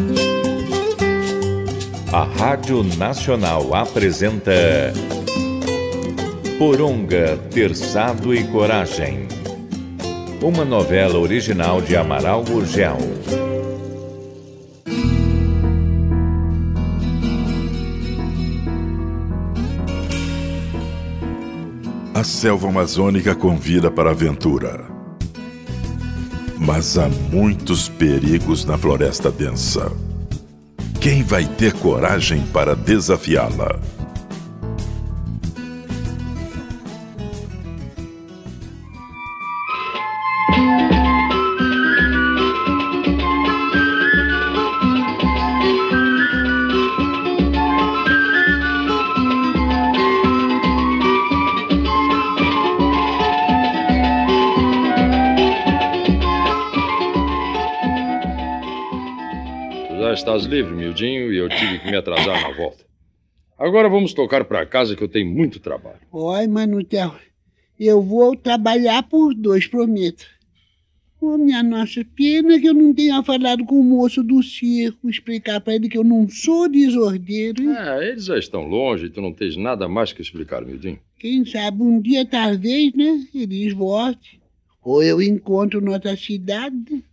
A Rádio Nacional apresenta Poronga, Terçado e Coragem. Uma novela original de Amaral Gurgel. A selva amazônica convida para a aventura. Mas há muitos perigos na floresta densa. Quem vai ter coragem para desafiá-la? Estás livre, miudinho, e eu tive que me atrasar na volta. Agora vamos tocar para casa que eu tenho muito trabalho. Oi, Manuel, eu vou trabalhar por 2, prometo. Oh, minha nossa, pena que eu não tenha falado com o moço do circo, explicar para ele que eu não sou desordeiro. Hein? Eles já estão longe e tu não tens nada mais que explicar, miudinho. Quem sabe um dia, talvez, né, eles voltem. Ou eu encontro noutra cidade.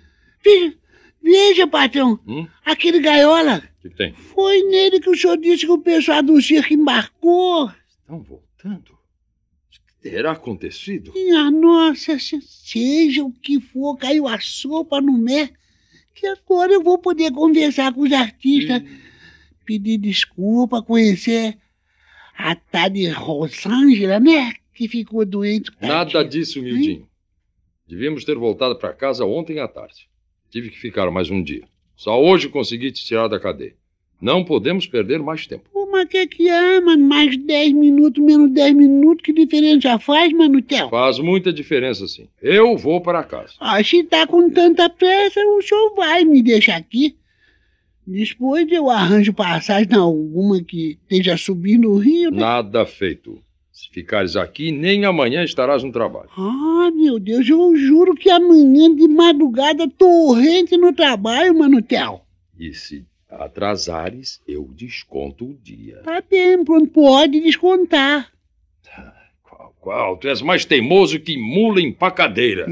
Veja, patrão, aquele gaiola. O que tem? Foi nele que o senhor disse que o pessoal do circo embarcou. Estão voltando? O que terá acontecido? Minha nossa, seja o que for, caiu a sopa no mé, que agora eu vou poder conversar com os artistas, pedir desculpa, conhecer a tal de Rosângela, né, que ficou doente. Nada disso, miudinho. Devíamos ter voltado para casa ontem à tarde. Tive que ficar mais um dia. Só hoje consegui te tirar da cadeia. Não podemos perder mais tempo. Pô, mas que é, mano? Mais 10 minutos, menos 10 minutos, que diferença faz, Manuel? Faz muita diferença, sim. Eu vou para casa. Se tá com tanta pressa, o senhor vai me deixar aqui. Depois eu arranjo passagem alguma que esteja subindo o rio, né? Nada feito. Se ficares aqui, nem amanhã estarás no trabalho. Meu Deus, eu juro que amanhã de madrugada torrente no trabalho, Manuel. E se atrasares, eu desconto o dia. Tá bem, pronto, pode descontar. Qual? Tu és mais teimoso que mula empacadeira.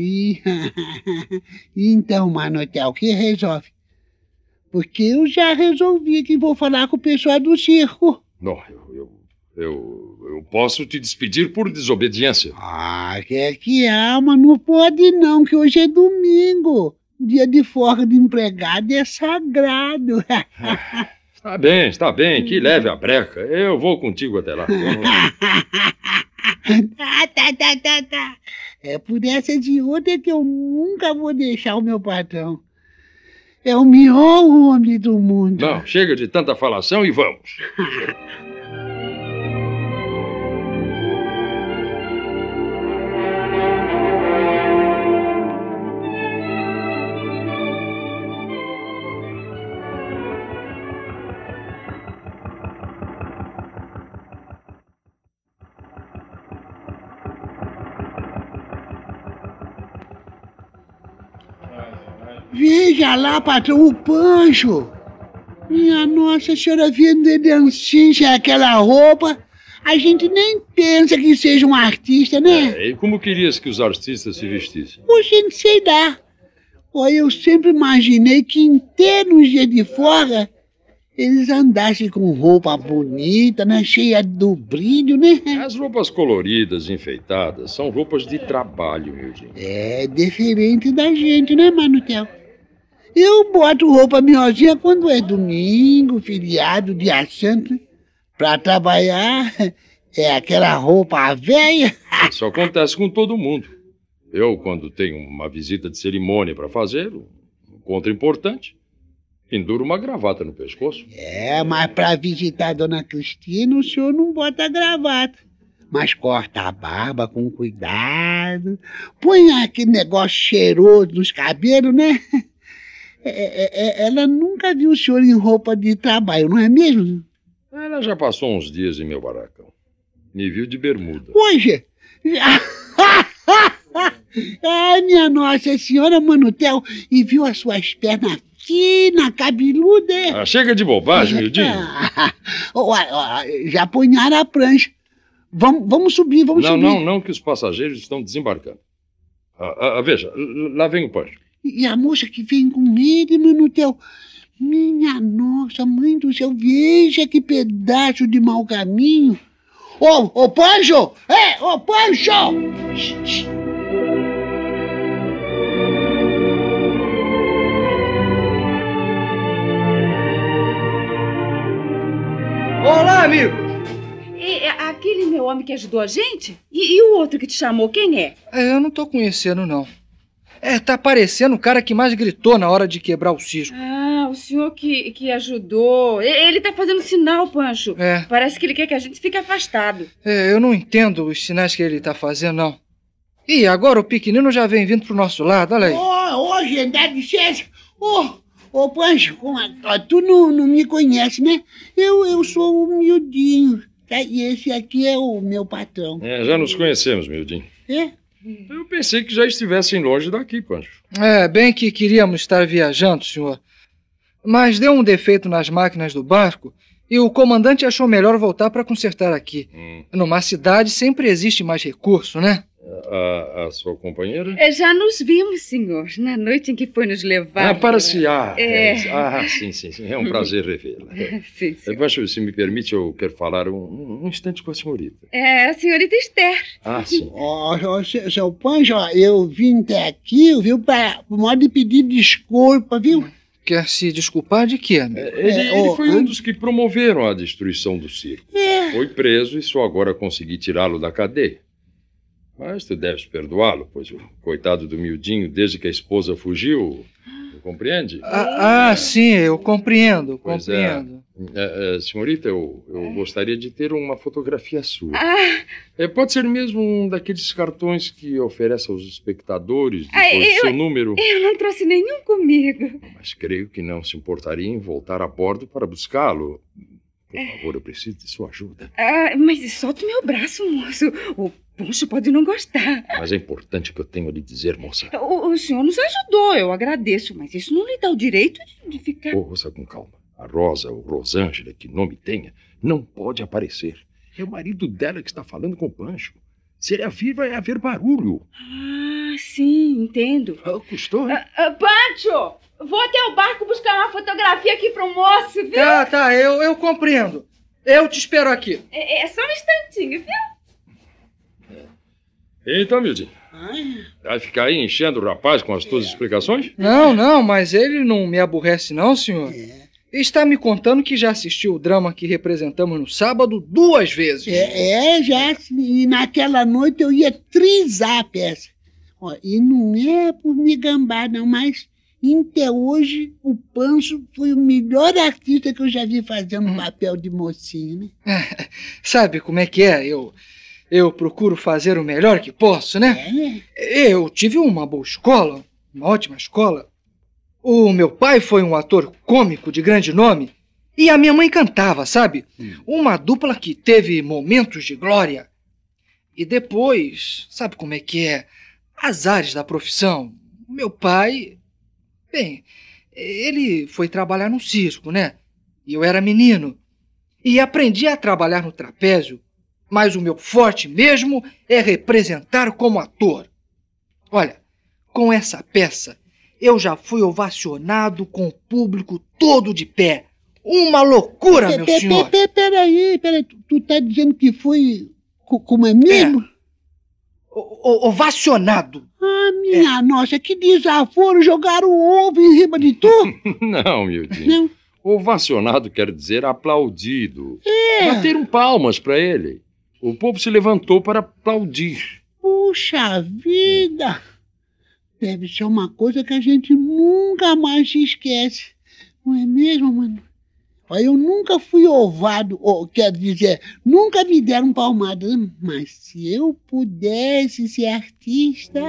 Então, Manuel, o que resolve? Porque eu já resolvi que vou falar com o pessoal do circo. Não, eu posso te despedir por desobediência. Que mas não pode não, que hoje é domingo. Dia de folga de empregado é sagrado. Está bem, que leve a breca. Eu vou contigo até lá. Tá. É por essa de outra que eu nunca vou deixar o meu patrão. É o melhor homem do mundo. Não, chega de tanta falação e vamos. Veja lá, patrão, o Pancho. Minha nossa senhora, vendo ele assim, sem aquela roupa, a gente nem pensa que seja um artista, né? E como querias que os artistas se vestissem? Gente, sei lá. Eu sempre imaginei que inteiro nos dias de folga eles andassem com roupa bonita, né? Cheia do brilho, né? As roupas coloridas, enfeitadas, são roupas de trabalho, miudinho. É diferente da gente, né, Manuel? Eu boto roupa melhorzinha quando é domingo, feriado, dia santo. Pra trabalhar, é aquela roupa velha. Isso acontece com todo mundo. Eu, quando tenho uma visita de cerimônia para fazer, um encontro importante, penduro uma gravata no pescoço. Mas para visitar a dona Cristina, o senhor não bota gravata. Mas corta a barba com cuidado. Põe aquele negócio cheiroso nos cabelos, né? Ela nunca viu o senhor em roupa de trabalho, não é mesmo? Ela já passou uns dias em meu barracão. Me viu de bermuda. Hoje? Ai, minha Nossa Senhora, Manutel, e viu as suas pernas finas, cabeludas? Chega de bobagem, Mildinho. Já apunharam a prancha. Vamos subir, vamos subir. Não, que os passageiros estão desembarcando. Veja, lá vem o Pancho. E a moça que vem com ele, Manutel? Minha nossa, mãe do céu, veja que pedaço de mau caminho. Ô, Pancho! Ô, Pancho! Olá, amigo! Aquele meu homem que ajudou a gente? E o outro que te chamou, quem é? Eu não tô conhecendo, não. Tá parecendo o cara que mais gritou na hora de quebrar o cisco. O senhor que ajudou. Ele tá fazendo sinal, Pancho. Parece que ele quer que a gente fique afastado. Eu não entendo os sinais que ele tá fazendo, não. E agora o pequenino já vem vindo pro nosso lado, olha aí. Gente, dá licença. Ô, Pancho, tu não me conhece, né? Eu sou o Mildinho, tá? E esse aqui é o meu patrão. Já nos conhecemos, Mildinho. Eu pensei que já estivessem longe daqui, Pancho. Bem que queríamos estar viajando, senhor. Mas deu um defeito nas máquinas do barco e o comandante achou melhor voltar para consertar aqui. Numa cidade sempre existe mais recurso, né? A sua companheira? Já nos vimos, senhor, na noite em que foi nos levar. Sim. É um prazer revê-la. Sim. Pancho, se me permite, eu quero falar um instante com a senhorita. A senhorita Esther. Sim. Seu Pancho, eu vim até aqui, viu, para modo de pedir desculpa, viu? Quer se desculpar de quê, amigo? Ele foi um dos que promoveram a destruição do circo. Foi preso e só agora consegui tirá-lo da cadeia. Mas tu deves perdoá-lo, pois o coitado do Mildinho, desde que a esposa fugiu, compreende? Sim, eu compreendo. Senhorita, eu gostaria de ter uma fotografia sua. Pode ser mesmo um daqueles cartões que oferece aos espectadores depois seu número. Eu não trouxe nenhum comigo. Mas creio que não se importaria em voltar a bordo para buscá-lo. Por favor, eu preciso de sua ajuda. Mas solta o meu braço, moço. O Pancho pode não gostar. Mas é importante o que eu tenho a lhe dizer, moça. O senhor nos ajudou, eu agradeço, mas isso não lhe dá o direito de ficar... Moça, com calma. A Rosa, ou Rosângela, que nome tenha, não pode aparecer. É o marido dela que está falando com o Pancho. Se ele a vir, vai haver barulho. Sim, entendo. Custou, hein? Pancho! Vou até o barco buscar uma fotografia aqui pro moço, viu? Tá, eu compreendo. Eu te espero aqui. É só um instantinho, viu? Então, Mildinho, vai ficar aí enchendo o rapaz com as tuas explicações? Não, mas ele não me aborrece não, senhor. Está me contando que já assistiu o drama que representamos no sábado 2 vezes. Já. E naquela noite eu ia trisar a peça. E não é por me gambar, não, mas... Até hoje, o Pancho foi o melhor artista que eu já vi fazendo um papel de mocinho, né? Sabe como é que é? Eu procuro fazer o melhor que posso, né? Eu tive uma boa escola, uma ótima escola. O meu pai foi um ator cômico de grande nome e a minha mãe cantava, sabe? Uma dupla que teve momentos de glória. E depois, sabe como é que é? Azares da profissão. O meu pai... Bem, ele foi trabalhar no circo, né? E eu era menino. E aprendi a trabalhar no trapézio. Mas o meu forte mesmo é representar como ator. Olha, com essa peça, eu já fui ovacionado com o público todo de pé. Uma loucura, meu senhor. Peraí. Tu tá dizendo que foi como é mesmo? Ovacionado. Minha nossa, que desaforo, jogaram o ovo em cima de tu? Não, Mildinho. Não. Ovacionado quer dizer aplaudido. Bateram palmas para ele. O povo se levantou para aplaudir. Puxa vida! Deve ser uma coisa que a gente nunca mais se esquece. Não é mesmo, mano? Eu nunca fui ovado, quer dizer, nunca me deram palmada, mas se eu pudesse ser artista...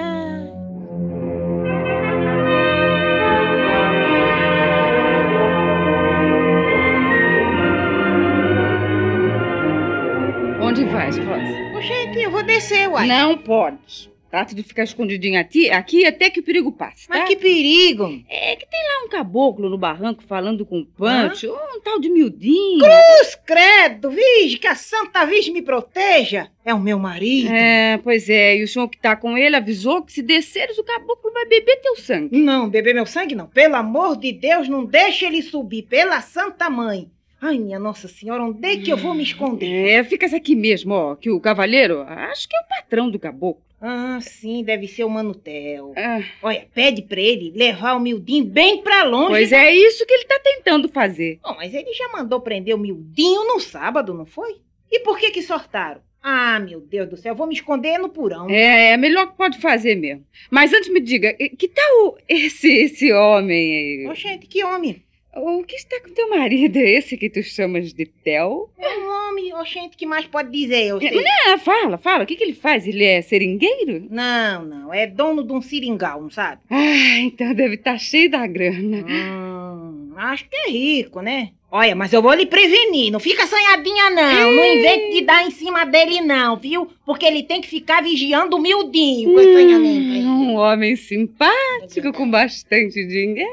Onde vais, Rosa? Oxente, eu vou descer, uai. Não pode. Trate de ficar escondidinho aqui até que o perigo passe, tá? Mas que perigo? É que tem lá um caboclo no barranco falando com o Pancho, um tal de Miudinho. Cruz, credo, Virgem, que a Santa Virgem me proteja. É o meu marido. É, pois é, e o senhor que tá com ele avisou que se desceres o caboclo vai beber teu sangue. Não, beber meu sangue não. Pelo amor de Deus, não deixe ele subir, pela Santa Mãe. Ai, minha Nossa Senhora, onde é que eu vou me esconder? É, ficas aqui mesmo, ó, que o cavaleiro, acho que é o patrão do caboclo. Ah, sim, deve ser o Manutel. Ah. Olha, pede pra ele levar o Miudinho bem pra longe. Pois é isso que ele tá tentando fazer. Bom, mas ele já mandou prender o Miudinho no sábado, não foi? E por que sortaram? Ah, meu Deus do céu, eu vou me esconder no porão. É melhor que pode fazer mesmo. Mas antes me diga, que tal esse homem aí? Ô, gente, que homem? O que está com teu marido? É esse que tu chamas de Theo? É um homem, ô, gente, que mais pode dizer? Eu sei. Não, fala. O que ele faz? Ele é seringueiro? Não, é dono de um seringal, não sabe? Ah, então deve estar cheio da grana. Acho que é rico, né? Olha, mas eu vou lhe prevenir, não fica assanhadinha não, não invente de dar em cima dele não, viu? Porque ele tem que ficar vigiando o Miudinho com assanhamento. Um homem simpático, com bastante dinheiro.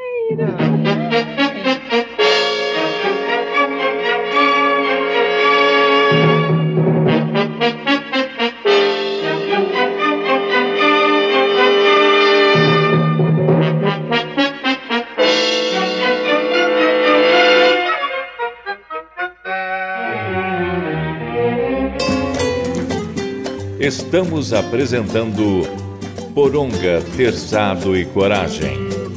Estamos apresentando Poronga, Terçado e Coragem.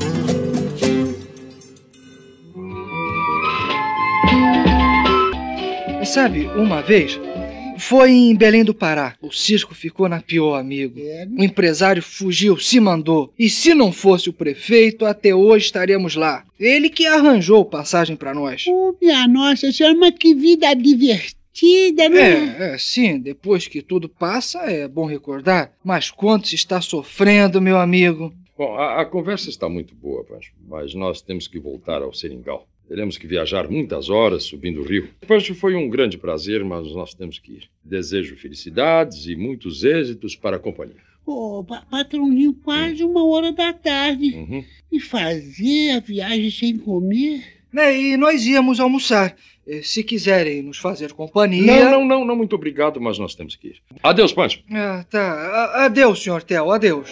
Sabe, uma vez, foi em Belém do Pará. O circo ficou na pior, amigo. O empresário fugiu, se mandou. E se não fosse o prefeito, até hoje estaríamos lá. Ele que arranjou passagem pra nós. Oh, minha Nossa Senhora, mas que vida divertida, né? Sim, depois que tudo passa, é bom recordar. Mas quanto se está sofrendo, meu amigo? Bom, a conversa está muito boa, Pancho, mas nós temos que voltar ao seringal. Teremos que viajar muitas horas subindo o rio. Pancho, foi um grande prazer, mas nós temos que ir. Desejo felicidades e muitos êxitos para a companhia. Ô, patrãozinho, quase 1h da tarde. E fazer a viagem sem comer? E nós íamos almoçar. Se quiserem nos fazer companhia... Não, muito obrigado, mas nós temos que ir. Adeus, Pancho. Tá. Adeus, senhor Theo, adeus.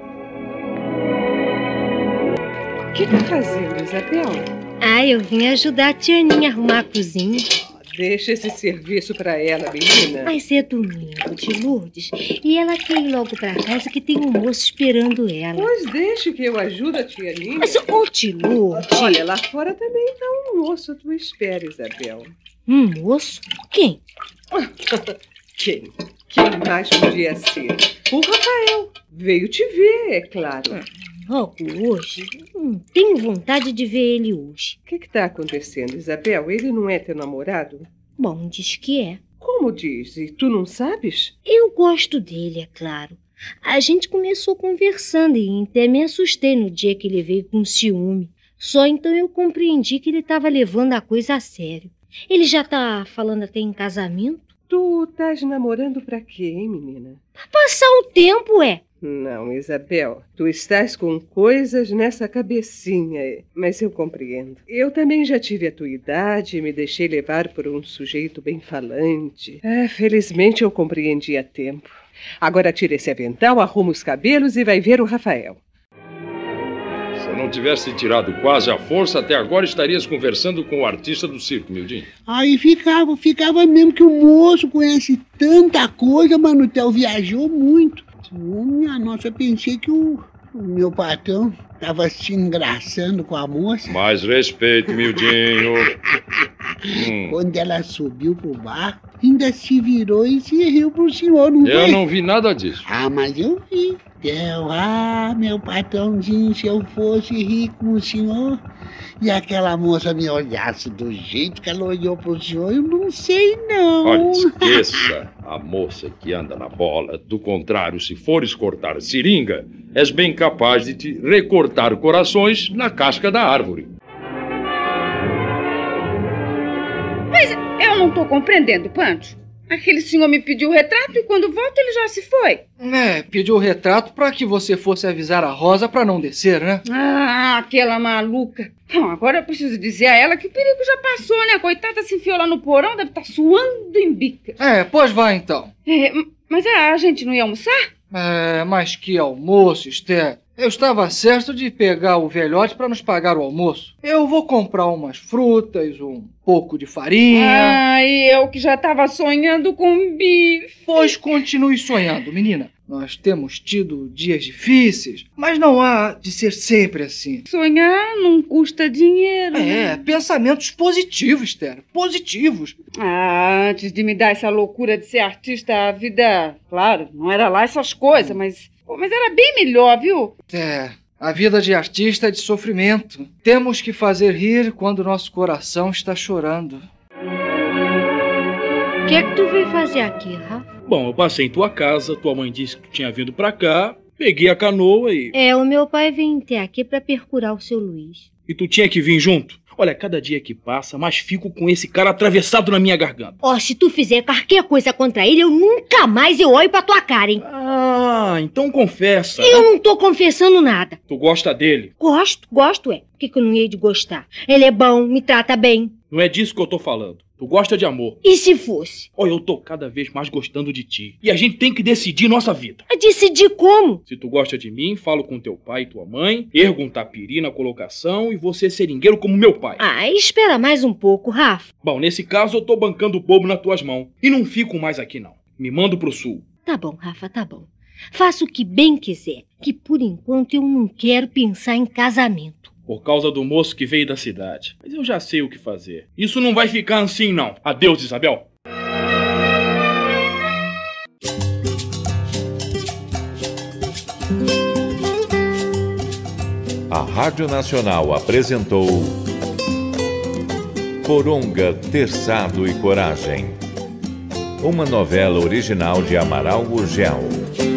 O que tá fazendo, Isabel? Eu vim ajudar a tia Aninha a arrumar a cozinha. Deixa esse serviço pra ela, menina. Mas é domingo de Lourdes e ela quer ir logo pra casa que tem um moço esperando ela. Pois deixe que eu ajude a tia Aninha. Mas, tia Lourdes... Olha, lá fora também tá um moço à tua espera, Isabel. Um moço? Quem? Quem? Quem mais podia ser? O Rafael. Veio te ver, é claro. Logo hoje? Tenho vontade de ver ele hoje. O que tá acontecendo, Isabel? Ele não é teu namorado? Bom, diz que é. Como diz? E tu não sabes? Eu gosto dele, é claro. A gente começou conversando e até me assustei no dia que ele veio com ciúme. Só então eu compreendi que ele estava levando a coisa a sério. Ele já tá falando até em casamento. Tu estás namorando pra quê, hein, menina? Pra passar o tempo, Não, Isabel, tu estás com coisas nessa cabecinha, mas eu compreendo. Eu também já tive a tua idade e me deixei levar por um sujeito bem falante. Felizmente eu compreendi a tempo. Agora tira esse avental, arruma os cabelos e vai ver o Rafael. Se eu não tivesse tirado quase à força, até agora estarias conversando com o artista do circo, Mildinho. Aí ficava mesmo que o moço conhece tanta coisa, mas o Theo viajou muito. Minha nossa, eu pensei que o meu patrão estava se engraçando com a moça. Mais respeito, Mildinho. Quando ela subiu pro barco, ainda se virou e se riu pro senhor, não foi? Eu não vi nada disso. Mas eu vi. Theo, meu patrãozinho, se eu fosse rico como o senhor, e aquela moça me olhasse do jeito que ela olhou pro senhor, eu não sei não. Olha, esqueça a moça que anda na bola. Do contrário, se fores cortar seringa, és bem capaz de te recortar corações na casca da árvore. Mas eu não tô compreendendo, Pancho. Aquele senhor me pediu o retrato e quando volta ele já se foi. Pediu o retrato pra que você fosse avisar a Rosa pra não descer, né? Ah, aquela maluca. Bom, agora eu preciso dizer a ela que o perigo já passou, né? Coitada, se enfiou lá no porão, deve estar suando em bica. Pois vai então. Mas a gente não ia almoçar? Mas que almoço, Esther. Eu estava certo de pegar o velhote para nos pagar o almoço. Eu vou comprar umas frutas, um pouco de farinha. E eu que já estava sonhando com bife. Pois continue sonhando, menina. Nós temos tido dias difíceis, mas não há de ser sempre assim. Sonhar não custa dinheiro. Pensamentos positivos, Esther. Positivos. Antes de me dar essa loucura de ser artista, a vida, claro, não era lá essas coisas, mas era bem melhor, viu? A vida de artista é de sofrimento. Temos que fazer rir quando nosso coração está chorando. O que é que tu veio fazer aqui, Rafa? Bom, eu passei em tua casa, tua mãe disse que tu tinha vindo pra cá, peguei a canoa e... O meu pai veio até aqui pra percurar o seu Luiz. E tu tinha que vir junto? Olha, cada dia que passa, mais fico com esse cara atravessado na minha garganta. Se tu fizer qualquer coisa contra ele, eu nunca mais olho pra tua cara, hein? Então confessa. Eu não tô confessando nada. Tu gosta dele? Gosto, Por que eu não hei de gostar? Ele é bom, me trata bem. Não é disso que eu tô falando. Tu gosta de amor. E se fosse? Eu tô cada vez mais gostando de ti. E a gente tem que decidir nossa vida. Decidir como? Se tu gosta de mim, falo com teu pai e tua mãe, ergo um tapiri na colocação e você seringueiro como meu pai. Espera mais um pouco, Rafa. Bom, nesse caso eu tô bancando o bobo nas tuas mãos. E não fico mais aqui não. Me mando pro sul. Tá bom, Rafa, tá bom. Faça o que bem quiser, que por enquanto eu não quero pensar em casamento. Por causa do moço que veio da cidade. Mas eu já sei o que fazer. Isso não vai ficar assim, não. Adeus, Isabel. A Rádio Nacional apresentou Poronga, Terçado e Coragem. Uma novela original de Amaral Gurgel.